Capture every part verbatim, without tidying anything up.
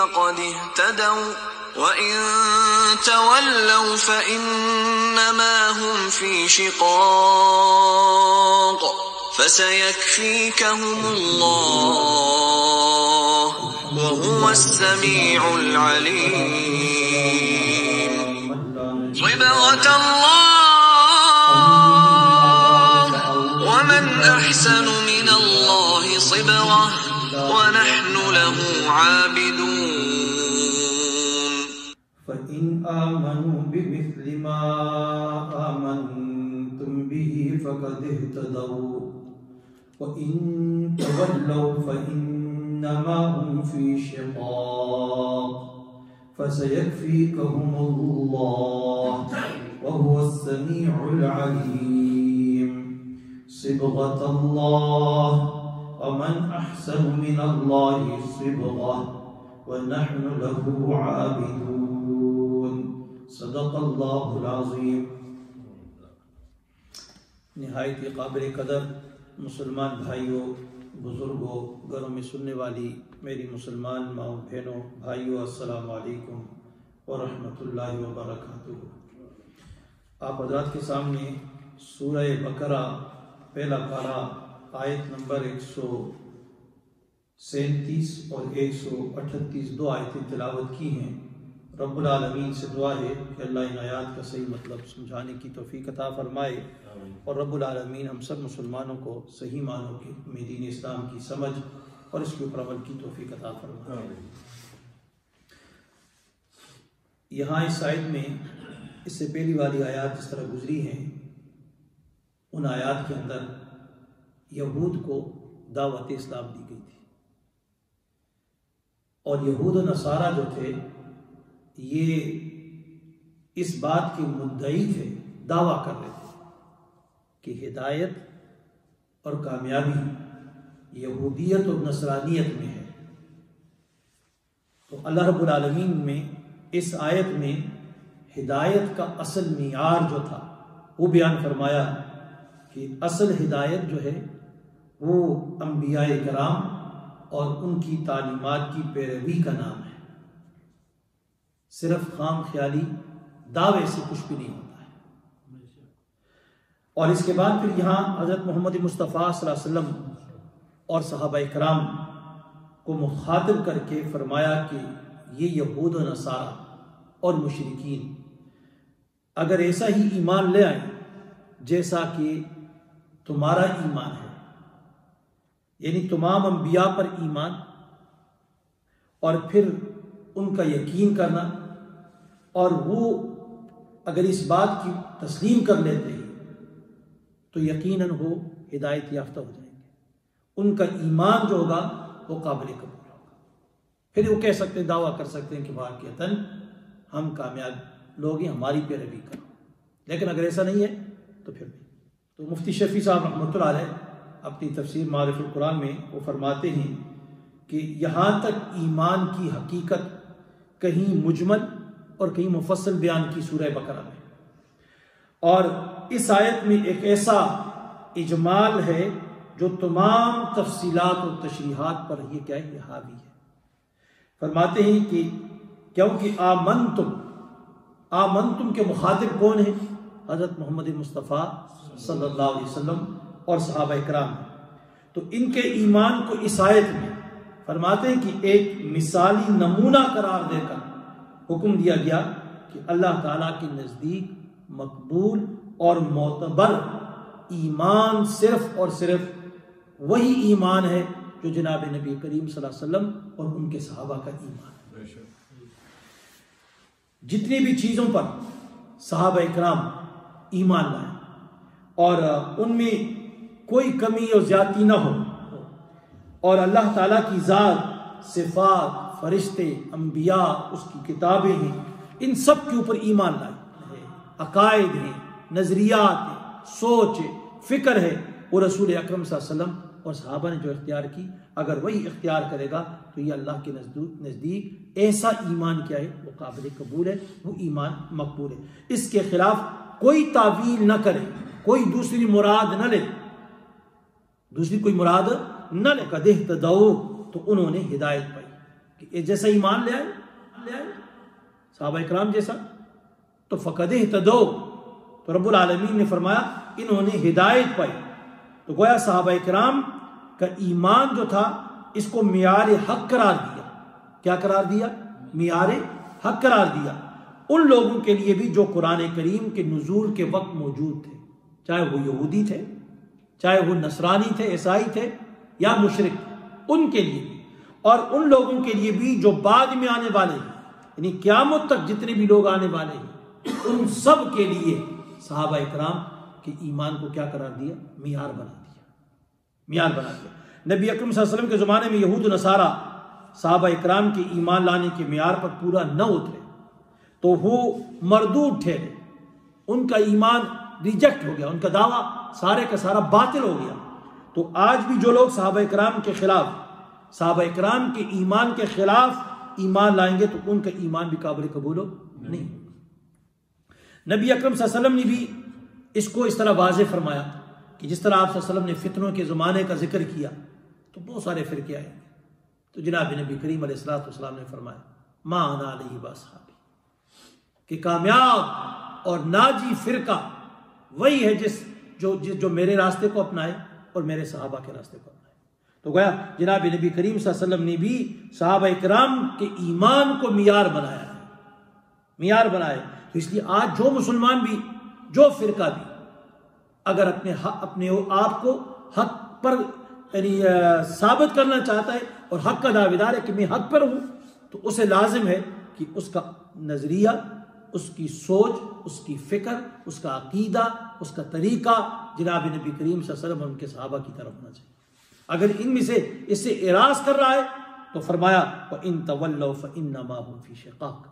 فقد اهتدوا وإن تولوا فإنما هم في شقاق فسيكفيكهم الله وهو السميع العليم صبغة الله ومن أحسن من الله صبغة ونحن له عابدون فإن آمنوا بمثل ما آمنتم به فقد اهتدوا وإن تولوا فإنما هم في شقاق فسيكفيكهم الله وهو السميع العليم صبغة الله ومن أحسن من الله صبغة ونحن له عابدون صدق اللہ العظیم۔ نہایت ہی قابل قدر مسلمان بھائیوں، بزرگوں، گھروں میں سننے والی میری مسلمان ماؤں بہنوں بھائیوں، السلام علیکم ورحمۃ اللہ وبرکاتہ۔ آپ حضرات کے سامنے سورہ بقرہ پہلا پارہ آیت نمبر ایک سو سینتیس اور ایک سو اٹھتیس دو آیتیں تلاوت کی ہیں۔ رب العالمین سے دعا ہے کہ اللہ ان آیات کا صحیح مطلب سمجھانے کی توفیق عطا فرمائے، اور رب العالمین ہم سب مسلمانوں کو صحیح معنوں کے میں دین اسلام کی سمجھ اور اس کے اوپر عمل کی توفیق عطا فرمائے۔ یہاں اس آیت میں اس سے پہلی والی آیات جس طرح گزری ہیں، ان آیات کے اندر یہود کو دعوت اسلام دی گئی تھی، اور یہود و نصارہ جو تھے یہ اس بات کے مدعی تھے، دعویٰ کر رہے تھے کہ ہدایت اور کامیابی یہودیت اور نصرانیت میں ہے۔ تو اللہ رب العالمین میں اس آیت میں ہدایت کا اصل معیار جو تھا وہ بیان فرمایا کہ اصل ہدایت جو ہے وہ انبیاء کرام اور ان کی تعلیمات کی پیروی کا نام ہے۔ صرف خام خیالی دعوے سے کچھ بھی نہیں ہوتا ہے۔ اور اس کے بعد پھر یہاں حضرت محمد مصطفیٰ صلی اللہ علیہ وسلم اور صحابہ کرام کو مخاطب کر کے فرمایا کہ یہ یہود و نصارہ اور مشرکین اگر ایسا ہی ایمان لے آئیں جیسا کہ تمہارا ایمان ہے، یعنی تمام انبیاء پر ایمان اور پھر ان کا یقین کرنا، اور وہ اگر اس بات کی تسلیم کر لیتے ہیں تو یقیناً وہ ہدایت یافتہ ہو جائیں گے، ان کا ایمان جو ہوگا وہ قابل قبول ہوگا، پھر وہ کہہ سکتے ہیں، دعویٰ کر سکتے ہیں کہ واقعتاً ہم کامیاب لوگ ہیں، ہماری پیروی کرو۔ لیکن اگر ایسا نہیں ہے تو پھر نہیں۔ تو مفتی شفیع صاحب رحمۃ اللہ علیہ اپنی تفسیر معارف القرآن میں وہ فرماتے ہیں کہ یہاں تک ایمان کی حقیقت کہیں مجمل اور کہیں مفصل بیان کی سورہ بقرہ میں، اور اس آیت میں ایک ایسا اجمال ہے جو تمام تفصیلات اور تشریحات پر یہ کیا ہے، یہ حاوی ہے۔ فرماتے ہیں کہ کیونکہ آمنتم آمنتم کے مخاطب کون ہیں؟ حضرت محمد مصطفیٰ صلی اللہ علیہ وسلم اور صحابہ کرام، تو ان کے ایمان کو اس آیت میں فرماتے ہیں کہ ایک مثالی نمونہ قرار دے کر حکم دیا گیا کہ اللہ تعالیٰ کے نزدیک مقبول اور معتبر ایمان صرف اور صرف وہی ایمان ہے جو جناب نبی کریم صلی اللہ علیہ وسلم اور ان کے صحابہ کا ایمان ہے۔ جتنی بھی چیزوں پر صحابہ اکرام ایمان لائیں اور ان میں کوئی کمی اور زیادتی نہ ہو، اور اللہ تعالیٰ کی ذات، صفات، فرشتے، انبیاء، اس کی کتابیں ہیں، ان سب کے اوپر ایمان لائیں، عقائد ہیں، نظریات ہیں، سوچ ہے، فکر ہے، وہ رسول اکرم صلی اللہ علیہ وسلم اور صحابہ نے جو اختیار کی، اگر وہی اختیار کرے گا تو یہ اللہ کے نزدیک ایسا ایمان کیا ہے، وہ قابل قبول ہے، وہ ایمان مقبول ہے۔ اس کے خلاف کوئی تعویل نہ کرے، کوئی دوسری مراد نہ لے، دوسری کوئی مراد نہ لے، قد اہتدوا، تو انہوں نے ہدایت پائی۔ کہ جیسا ایمان لے آئے لے آئے صحابہ اکرام جیسا تو فقد اہتدوا، تو رب العالمین نے فرمایا انہوں نے ہدایت پائی۔ تو گویا صحابہ اکرام کا ایمان جو تھا اس کو معیار حق قرار دیا۔ کیا قرار دیا؟ معیار حق قرار دیا ان لوگوں کے لیے بھی جو قرآن کریم کے نزول کے وقت موجود تھے، چاہے وہ یہودی تھے، چاہے وہ نصرانی تھے، عیسائی تھے یا مشرک تھے، ان کے لیے بھی، اور ان لوگوں کے لیے بھی جو بعد میں آنے والے ہیں، یعنی قیامت تک جتنے بھی لوگ آنے والے ہیں ان سب کے لیے صحابہ اکرام کے ایمان کو کیا قرار دیا؟ معیار بنا دیا، معیار بنا دیا۔ نبی اکرم صلی اللہ علیہ وسلم کے زمانے میں یہود و نصارہ صحابہ اکرام کے ایمان لانے کے معیار پر پورا نہ اترے تو وہ مردود ٹھہرے، ان کا ایمان ریجیکٹ ہو گیا، ان کا دعویٰ سارے کا سارا باطل ہو گیا۔ تو آج بھی جو لوگ صحابہ اکرام کے خلاف، صحابہ اکرام کے ایمان کے خلاف ایمان لائیں گے تو ان کا ایمان بھی قابل قبول نہیں۔ نبی اکرم صلی اللہ علیہ وسلم نے بھی اس کو اس طرح واضح فرمایا کہ جس طرح آپ صلی اللہ علیہ وسلم نے فتنوں کے زمانے کا ذکر کیا تو بہت سارے فرقے آئے، تو جناب نبی کریم علیہ الصلوۃ والسلام نے فرمایا ما انا علیہ واصحابی، کہ کامیاب اور ناجی فرقہ وہی ہے جس جو جو میرے راستے کو اپنائے اور میرے صحابہ کے راستے کو اپنائے۔ تو گویا جناب نبی کریم صلی اللہ علیہ وسلم نے بھی صحابہ اکرام کے ایمان کو معیار بنایا ہے، معیار بنایا۔ تو اس لیے آج جو مسلمان بھی، جو فرقہ بھی اگر اپنے حق اپنے آپ کو حق پر یعنی ثابت کرنا چاہتا ہے اور حق کا دعویدار ہے کہ میں حق پر ہوں، تو اسے لازم ہے کہ اس کا نظریہ، اس کی سوچ، اس کی فکر، اس کا عقیدہ، اس کا طریقہ جناب نبی کریم صلی اللہ علیہ وسلم اور ان کے صحابہ کی طرف ہونا چاہیے۔ اگر ان میں سے اس سے اعراض کر رہا ہے تو فرمایا وَإِن تَوَلَّوْا فَإِنَّمَا هُمْ فِي شِقَاقٍ،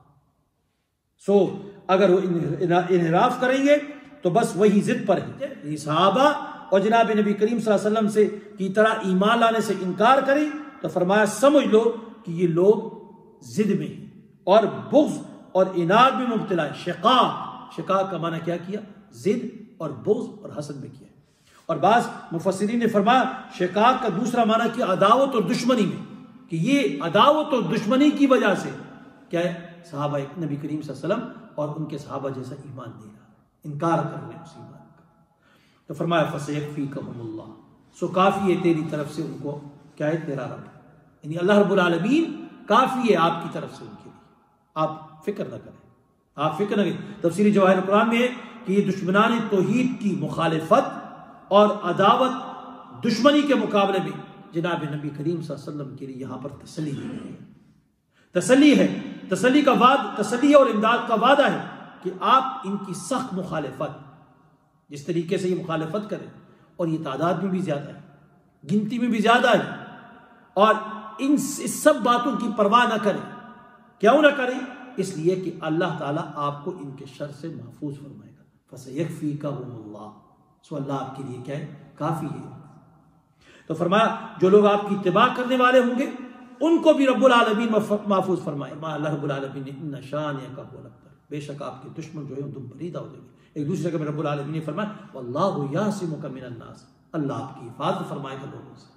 سو اگر وہ انحراف کریں گے تو بس وہی ضد پر ہے۔ صحابہ اور جناب نبی کریم صلی اللہ علیہ وسلم سے کی طرح ایمان لانے سے انکار کریں تو فرمایا سمجھ لو کہ یہ لوگ ضد میں ہیں اور بغض اور اناد میں مبتلا ہے۔ شقاق، شقاق کا معنی کیا کیا؟ ضد اور بغض اور حسد میں کیا۔ اور بعض مفسرین نے فرمایا شقاق کا دوسرا معنی کیا عداوت اور دشمنی میں، کہ یہ عداوت اور دشمنی کی وجہ سے کیا ہے صحابہ نبی کریم صلی اللہ علیہ وسلم اور ان کے صحابہ جیسا ایمان نہیں رہا، انکار کر رہے ہیں اس ایمان کا۔ تو فرمایا فَسَيَكْفِيكَهُمُ اللَّهُ، سو کافی ہے تیری طرف سے ان کو، کیا ہے تیرا رب، یعنی اللہ رب العالمین کافی ہے آپ کی طرف سے ان کے لیے، آپ فکر نہ کریں، آپ فکر نہ کریں۔ تفسیر جواہر القرآن میں ہے کہ یہ دشمنان توحید کی مخالفت اور عداوت دشمنی کے مقابلے میں جناب نبی کریم صلی اللہ علیہ وسلم کے لیے یہاں پر تسلی ہے، تسلی ہے، تسلی کا وعدہ، تسلی اور امداد کا وعدہ ہے کہ آپ ان کی سخت مخالفت، جس طریقے سے یہ مخالفت کریں، اور یہ تعداد میں بھی زیادہ ہے، گنتی میں بھی زیادہ ہے، اور ان سب باتوں کی پرواہ نہ کریں۔ کیوں نہ کریں؟ اس لیے کہ اللہ تعالیٰ آپ کو ان کے شر سے محفوظ فرمائے گا۔ فَسَيَكْفِيكَهُمُ اللَّهُ، سو اللہ آپ کے لیے کیا ہے؟ کافی ہے۔ تو فرمایا جو لوگ آپ کی اتباع کرنے والے ہوں گے ان کو بھی رب العالمین محفوظ فرمائے۔ اللہ رب العالمین نے ان شانئک هو الابتر، بے شک آپ کے دشمن جو ہے تم پریدہ ہو جائیں گے۔ ایک دوسرے جگہ میں رب العالمین نے فرمایا واللہ یعصمک من الناس، اللہ آپ کی حفاظت فرمائے گا لوگوں سے۔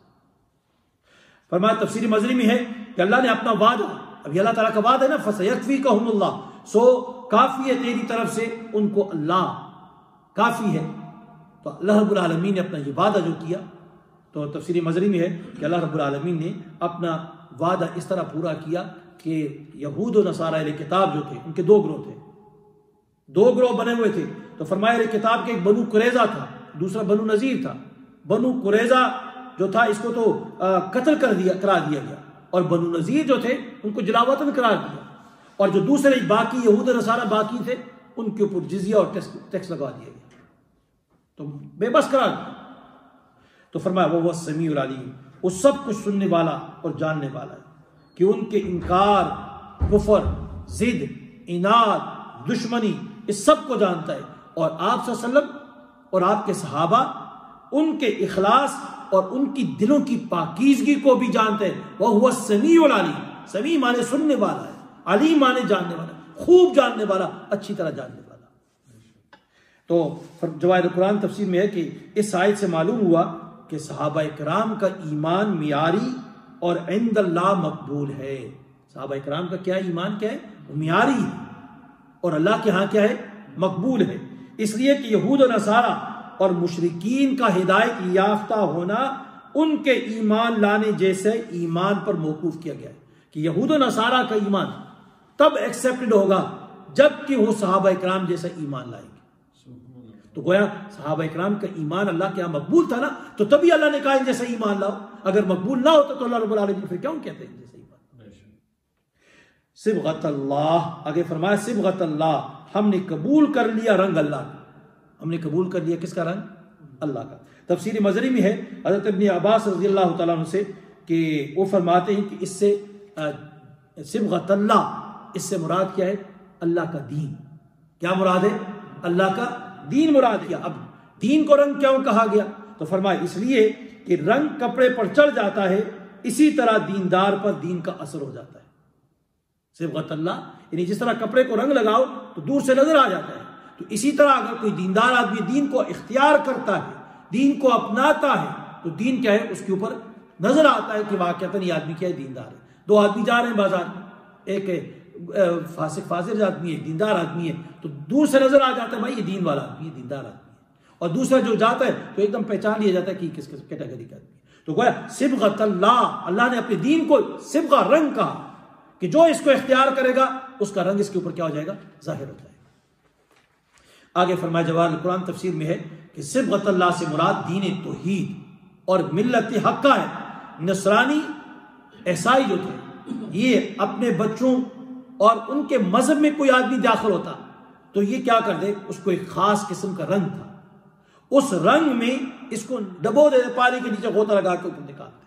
فرمایا تفسیر مظری میں ہے کہ اللہ نے اپنا وعدہ، ابھی اللہ تعالیٰ کا وعدہ ہے نا فَسَيَكْفِيكَهُمُ اللَّهُ، سو کافی ہے تیری طرف سے ان کو، اللہ کافی ہے۔ تو اللہ رب العالمین نے اپنا یہ وعدہ جو کیا، تو تفسیر مظری میں ہے کہ اللہ رب العالمین نے اپنا وعدہ اس طرح پورا کیا کہ یہود و نصارہ اہل کتاب جو تھے، ان کے دو گروہ تھے، دو گروہ بنے ہوئے تھے۔ تو فرمایا اہل کتاب کے ایک بنو قریظہ تھا، دوسرا بنو نذیر تھا۔ بنو قریظہ جو تھا اس کو تو قتل کر دیا کرا دیا گیا، اور بنو نذیر جو تھے ان کو جلا وطن قرار دیا، اور جو دوسرے باقی یہود و نصارہ باقی تھے ان کے اوپر جزیہ اور ٹیکس لگا دیا گیا، تو بے بس قرار دیا۔ تو فرمایا وہ السمیع العلیم، وہ سب کچھ سننے والا اور جاننے والا ہے کہ ان کے انکار، کفر، ضد، اناد، دشمنی، اس سب کو جانتا ہے، اور آپ صلی اللہ علیہ وسلم اور آپ کے صحابہ ان کے اخلاص اور ان کی دلوں کی پاکیزگی کو بھی جانتے ہیں۔ وَهُوَ السَّمِيعُ الْعَلِيمُ، سمیع مانے سننے والا ہے، علیم مانے جاننے والا، خوب جاننے والا، اچھی طرح جاننے والا۔ تو جواہر قرآن تفسیر میں ہے کہ اس آیت سے معلوم ہوا کہ صحابہ کرام کا ایمان معیاری اور عند اللہ مقبول ہے، صحابہ کرام کا کیا ایمان کیا ہے؟ وہ معیاری ہے اور اللہ کے ہاں کیا ہے؟ مقبول ہے. اس لیے کہ یہود و نصارہ اور مشرکین کا ہدایت یافتہ ہونا ان کے ایمان لانے جیسے ایمان پر موقوف کیا گیا ہے کہ یہود و نصارہ کا ایمان تب ایکسیپٹڈ ہوگا جب کہ وہ صحابہ کرام جیسا ایمان لائیں گے. تو گویا صحابہ کرام کا ایمان اللہ کے یہاں مقبول تھا نا, تو تبھی اللہ نے کہا ان جیسا ایمان لاؤ. اگر مقبول نہ ہوتا تو اللہ رب العالمین پھر کیوں کہتے ہیں ان جیسا ایمان؟ صبغت اللہ, آگے فرمایا صبغت اللہ, ہم نے قبول کر لیا رنگ اللہ کا. ہم نے قبول کر لیا کس کا رنگ؟ اللہ کا. تفسیر مظری میں ہے حضرت ابن عباس رضی اللہ تعالیٰ عنہ سے کہ وہ فرماتے ہیں کہ اس سے صبغت اللہ, اس سے مراد کیا ہے؟ اللہ کا دین. کیا مراد ہے؟ اللہ کا دین مراد کیا. اب دین کو رنگ کیوں کہا گیا؟ تو فرمایا اس لیے کہ رنگ کپڑے پر چڑھ جاتا ہے, اسی طرح دیندار پر دین کا اثر ہو جاتا ہے. صبغت اللہ یعنی جس طرح کپڑے کو رنگ لگاؤ تو دور سے نظر آ جاتا ہے, تو اسی طرح اگر کوئی دیندار آدمی دین کو اختیار کرتا ہے, دین کو اپناتا ہے, تو دین کیا ہے؟ اس کے اوپر نظر آتا ہے کہ واقعتاً یہ آدمی کیا ہے؟ دیندار ہے. دو آدمی جا رہے ہیں بازار میں, ایک فاسق فاضل آدمی ہے, دیندار آدمی ہے, تو دور سے نظر آ جاتا ہے بھائی یہ دین والا آدمی ہے, دیندار آدمی ہے. اور دوسرا جو جاتا ہے تو ایک دم پہچان لیا جاتا ہے کہ کس کیٹیگری کا آدمی ہے. تو گویا صبغت اللہ, اللہ نے اپنے دین کو صبغہ رنگ کہا کہ جو اس کو اختیار کرے گا اس کا رنگ اس کے اوپر کیا ہو جائے گا؟ ظاہر ہو جائے گا. آگے فرمایا جواہر القرآن تفسیر میں ہے کہ صبغت اللہ سے مراد دین توحید اور ملت حقہ ہے. نصرانی عیسائی جو تھے یہ اپنے بچوں اور ان کے مذہب میں کوئی آدمی داخل ہوتا تو یہ کیا کر دے؟ اس کو ایک خاص قسم کا رنگ تھا, اس رنگ میں اس کو ڈبو دے, پانی کے نیچے غوطہ لگا کے اوپر نکالتے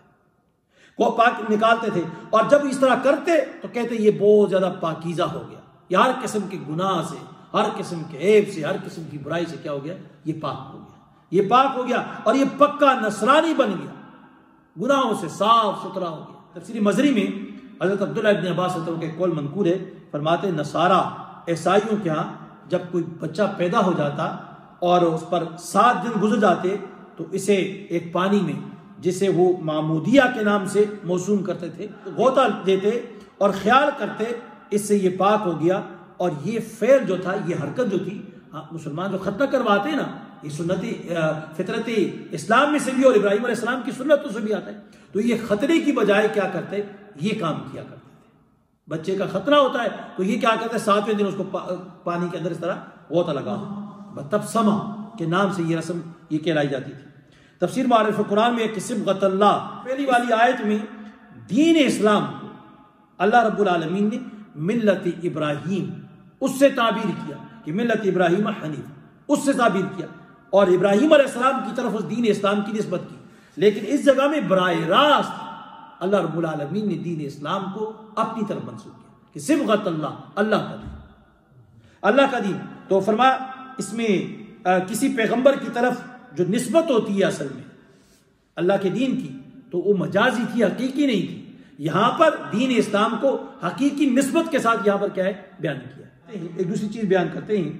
وہ پاک نکالتے تھے, اور جب اس طرح کرتے تو کہتے یہ بہت زیادہ پاکیزہ ہو گیا, یہ ہر قسم کے گناہ سے, ہر قسم کے عیب سے, ہر قسم کی برائی سے کیا ہو گیا؟ یہ پاک ہو گیا, یہ پاک ہو گیا اور یہ پکا نصرانی بن گیا, گناہوں سے صاف ستھرا ہو گیا. تفسیر مظری میں حضرت عبداللہ ابن عباس رضی اللہ عنہ کے قول منقول ہے, فرماتے ہیں نصارہ عیسائیوں کے ہاں جب کوئی بچہ پیدا ہو جاتا اور اس پر سات دن گزر جاتے تو اسے ایک پانی میں جسے وہ معمودیہ کے نام سے موسوم کرتے تھے غوطہ دیتے اور خیال کرتے اس سے یہ پاک ہو گیا. اور یہ فعل جو تھا, یہ حرکت جو تھی, مسلمان جو ختنہ کرواتے ہیں نا, یہ سنتی فطرت اسلام میں سے بھی اور ابراہیم علیہ السلام کی سنتوں سے بھی آتا ہے. تو یہ خطرے کی بجائے کیا کرتے؟ یہ کام کیا کرتے تھے. بچے کا خطرہ ہوتا ہے تو یہ کیا کرتے؟ ساتویں دن اس کو پانی کے اندر اس طرح غوطہ لگا, بتبسمہ کے نام سے یہ رسم یہ کہلائی جاتی تھی. تفسیر معارف قرآن میں کہ صبغت اللہ, پہلی والی آیت میں دین اسلام کو اللہ رب العالمین نے ملت ابراہیم اس سے تعبیر کیا کہ ملت ابراہیم حنیف, اس سے تعبیر کیا اور ابراہیم علیہ السلام کی طرف اس دین اسلام کی نسبت کی. لیکن اس جگہ میں براہ راست اللہ رب العالمین نے دین اسلام کو اپنی طرف منسوخ کیا کہ صبغت اللہ, اللہ کا دین, اللہ کا دین. تو فرمایا اس میں کسی پیغمبر کی طرف جو نسبت ہوتی ہے اصل میں اللہ کے دین کی تو وہ مجازی تھی, حقیقی نہیں تھی. یہاں پر دین اسلام کو حقیقی نسبت کے ساتھ یہاں پر کیا ہے؟ بیان کیا. ایک دوسری چیز بیان کرتے ہیں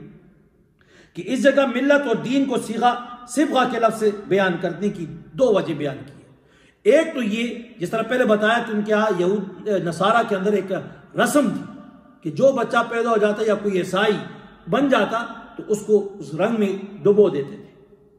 کہ اس جگہ ملت اور دین کو صیغہ صبغہ کے لفظ سے بیان کرنے کی دو وجہ بیان کی ہے. ایک تو یہ جس طرح پہلے بتایا کہ ان کے یہاں یہود نصارہ کے اندر ایک رسم تھی کہ جو بچہ پیدا ہو جاتا یا کوئی عیسائی بن جاتا تو اس کو اس رنگ میں ڈبو دیتے تھے,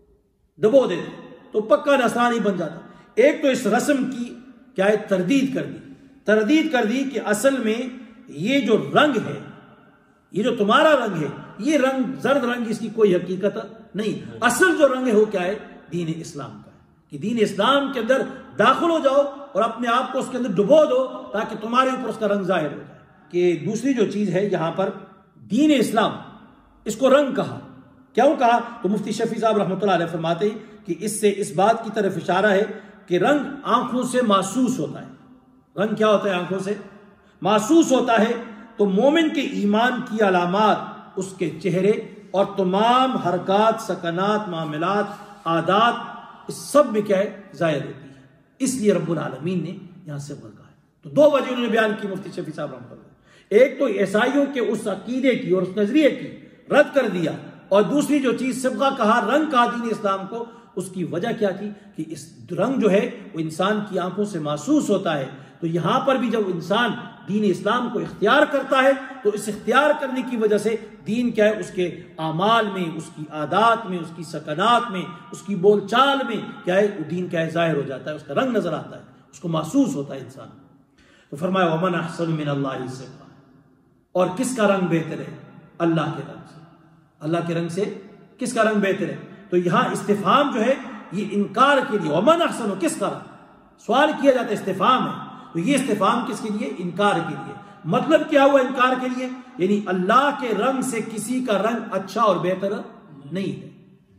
ڈبو دیتے تو پکا نصرانی بن جاتا. ایک تو اس رسم کی کیا ہے؟ تردید کر دی, تردید کر دی کہ اصل میں یہ جو رنگ ہے, یہ جو تمہارا رنگ ہے, یہ رنگ زرد رنگ, اس کی کوئی حقیقت نہیں. اصل جو رنگ ہے وہ کیا ہے؟ دین اسلام کا ہے کہ دین اسلام کے اندر داخل ہو جاؤ اور اپنے آپ کو اس کے اندر ڈبو دو تاکہ تمہارے اوپر اس کا رنگ ظاہر ہو جائے. کہ دوسری جو چیز ہے یہاں پر دین اسلام, اس کو رنگ کہا. کیوں کہا؟ تو مفتی شفیع صاحب رحمۃ اللہ علیہ فرماتے ہیں کہ اس سے اس بات کی طرف اشارہ ہے کہ رنگ آنکھوں سے محسوس ہوتا ہے. رنگ کیا ہوتا ہے؟ آنکھوں سے محسوس ہوتا ہے. تو مومن کے ایمان کی علامات اس کے چہرے اور تمام حرکات, سکنات, معاملات, عادات, اس سب میں کیا ہے؟ ظاہر ہوتی ہے. اس لیے رب العالمین نے یہاں سے بلکہ ہے. تو دو وجہ انہوں نے بیان کی مفتی شفیع صاحب رحمۃ اللہ. ایک تو عیسائیوں کے اس عقیدے کی اور اس نظریے کی رد کر دیا, اور دوسری جو چیز صبغہ کہا, رنگ کہا دین اسلام کو, اس کی وجہ کیا تھی کہ اس رنگ جو ہے وہ انسان کی آنکھوں سے محسوس ہوتا ہے. تو یہاں پر بھی جب انسان دین اسلام کو اختیار کرتا ہے تو اس اختیار کرنے کی وجہ سے دین کیا ہے، اس کے اعمال میں، اس کی عادات میں، اس کی سکنات میں، اس کی بول چال میں کیا ہے، وہ دین کیا ہے ظاہر ہو جاتا ہے، اس کا رنگ نظر آتا ہے، اس کو محسوس ہوتا ہے انسان۔ تو فرمایا ومن احسن من اللہ صفا، اور کس کا رنگ بہتر ہے؟ اللہ کے رنگ سے۔ اللہ کے رنگ سے کس کا رنگ بہتر ہے؟ تو یہاں استفہام جو ہے یہ انکار کے لیے، ومن احسن، کس کا رنگ سوال کیا جاتا ہے، استفہام ہے، تو یہ استفہام کس کے لیے؟ انکار کے لیے۔ مطلب کیا ہوا انکار کے لیے؟ یعنی اللہ کے رنگ سے کسی کا رنگ اچھا اور بہتر نہیں ہے۔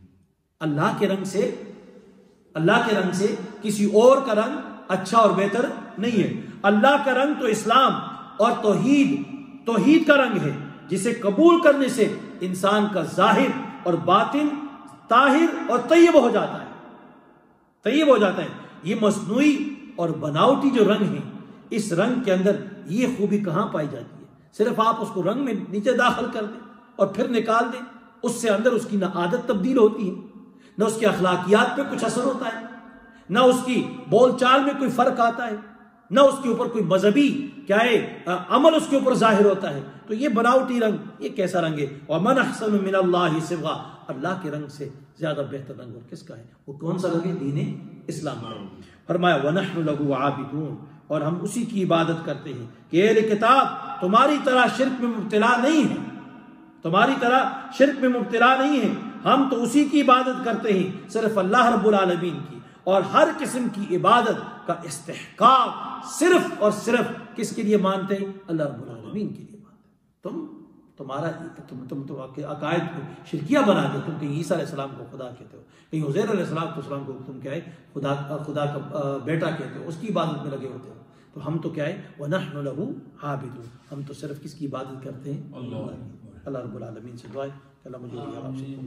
اللہ کے رنگ سے اللہ کے رنگ سے کسی اور کا رنگ اچھا اور بہتر نہیں ہے۔ اللہ کا رنگ تو اسلام اور توحید توحید کا رنگ ہے، جسے قبول کرنے سے انسان کا ظاہر اور باطن طاہر اور طیب ہو جاتا ہے طیب ہو جاتا ہے یہ مصنوعی اور بناوٹی جو رنگ ہیں، اس رنگ کے اندر یہ خوبی کہاں پائی جاتی ہے؟ صرف آپ اس کو رنگ میں نیچے داخل کر دیں اور پھر نکال دیں، اس سے اندر اس کی نہ عادت تبدیل ہوتی ہے، نہ اس کے اخلاقیات پہ کچھ اثر ہوتا ہے، نہ اس کی بول چال میں کوئی فرق آتا ہے، نہ اس کے اوپر کوئی مذہبی کیا ہے عمل اس کے اوپر ظاہر ہوتا ہے۔ تو یہ بناوٹی رنگ یہ کیسا رنگ ہے؟ وَمَنْ أَحْسَنُ مِنَ اللَّهِ صِبْغًا، اللہ کے رنگ سے زیادہ بہتر رنگ اور کس کا ہے؟ وہ کون سا رنگ ہے؟ دین اسلام کا۔ فرمایا وَنَحْنُ لَهُ عَابِدُونَ، اور ہم اسی کی عبادت کرتے ہیں کہ اہل کتاب تمہاری طرح شرک میں مبتلا نہیں ہے، تمہاری طرح شرک میں مبتلا نہیں ہے، ہم تو اسی کی عبادت کرتے ہیں، صرف اللہ رب العالمین کی، اور ہر قسم کی عبادت کا استحقاق صرف اور صرف کس کے لیے مانتے ہیں؟ اللہ رب العالمین کے لیے مانتے ہیں۔ تم تمہارا تم تم تو عقائد کو شرکیہ بنا دے، تم کہیں عیسیٰ علیہ السلام کو خدا کہتے ہو، کہیں عزیر علیہ السلام کو تم کیا ہے خدا خدا کا بیٹا کہتے ہو، اس کی عبادت میں لگے ہوتے ہو۔ تو ہم تو کیا ہے وَنَحْنُ لَهُ عَابِدُونَ، ہم تو صرف کس کی عبادت کرتے ہیں؟ اللہ اللہ رب العالمین سے دعا ہے کہ اللہ مجھے اور آپ سے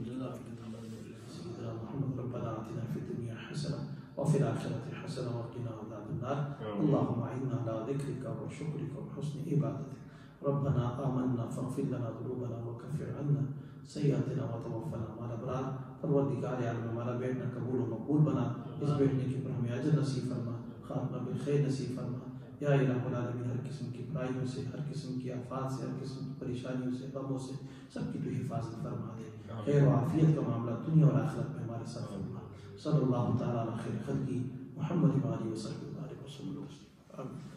ربنا آتنا فی الدنیا حسنہ وفي الآخرة حسنة وقنا عذاب النار اللهم أعنا على ذكرك وشكرك وحسن عبادتك ربنا آمنا فاغفر لنا ذنوبنا وكفر عنا سيئاتنا وتوفنا مع الأبرار۔ پروردگار عالم ہمارا بیٹھنا قبول و مقبول بنا، اس بیٹھنے کی پر ہمیں اجر نصیب فرما، خاتمہ بالخیر نصیب فرما۔ یا الہ العالمین، ہر قسم کی برائیوں سے، ہر قسم کی آفات سے، ہر قسم کی پریشانیوں سے، غموں سے سب کی تو حفاظت فرما دے۔ خیر و عافیت کا معاملہ دنیا اور آخرت میں ہمارے ساتھ فرما۔ صلی اللہ تعالیٰ علی خیر خلقی محمد و آلہ وصحبہ وسلم۔ آمین۔